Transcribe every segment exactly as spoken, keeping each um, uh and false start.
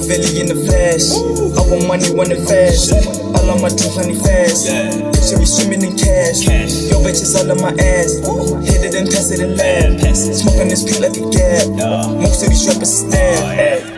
Machiavelli in the flesh. I want money, want it fast. All of my dreams, honey fast. Should be swimming in cash. Your bitches all on my ass. Hit it and pass it in lab. Smoking this peel like a gap. Most of these rappers is dead.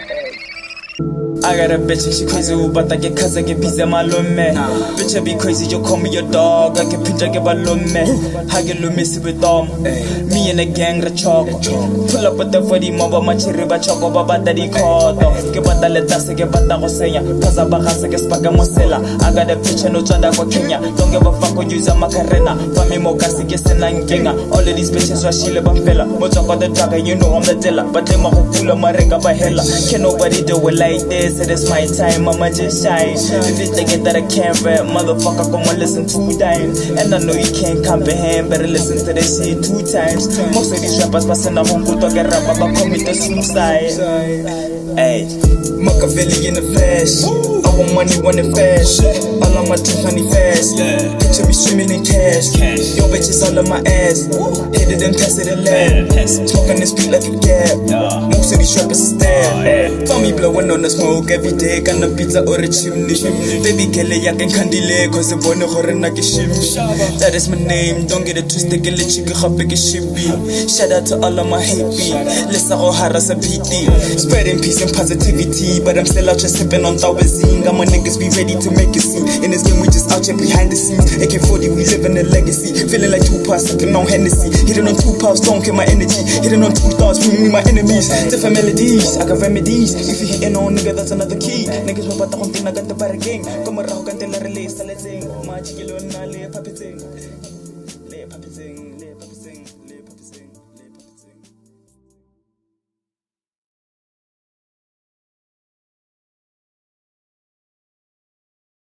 I got a bitch and she crazy, but I get cuz I get busy my lume. Bitch I be crazy, you call me your dog. I get pinch, I get balume. I get lumisi with them. Me and the gang the chalk. Pull up with the forty mob, my cherry ba choco baba daddy called. Get bata letas, get bata hosea. Cause I bahasa get spaga mosela. I got a bitch and no chanda kwa Kenya. Don't give a fuck when you use a macarena. Fami mo kasi get senangenga. All of these bitches are shile bafela. Mochako the drug, you know I'm the dealer. But they ma hukula marenga bahela. Can nobody do it like this? It is my time, I'ma just shine. If you think that I can't rap, motherfucker, come on, listen two times. And I know you can't comprehend, better listen to this shit two times. Most of these rappers passing a home to get rap, but commit a suicide. Hey, Machiavelli in the flesh. I want money, want it fast. All of my dreams, honey fast. Picture me swimming in cash. Your bitches all on my ass. Hit it and pass it in lab. Smoking this beat like a gap. Most of these rappers is dead. For me blowing on the smoke every day, got no pizza or a chimney. Baby girl, I can candile, cause the boy no horror na kishim. That is my name, don't get it twisted, get a chicken hop big shippy. Shout out to all of my hate beat. Let's go harass a P D. Spreading peace and positivity, but I'm still out here sipping on Tawazing. Got my niggas be ready to make a scene. In this game, we just out here behind the scenes. A K forty, we living a legacy. Feeling like Tupac, sipping on Hennessy. Hitting on two puffs, don't kill my energy. Hitting on two thoughts, bring me my enemies. Different melodies, I got remedies. If you hitting on nigga, that's another key. Niggas mo bata kung tinagat na baraging. Kumaraho kan tila release sa lezing. Mga chikilo na le papiting. Le papiting.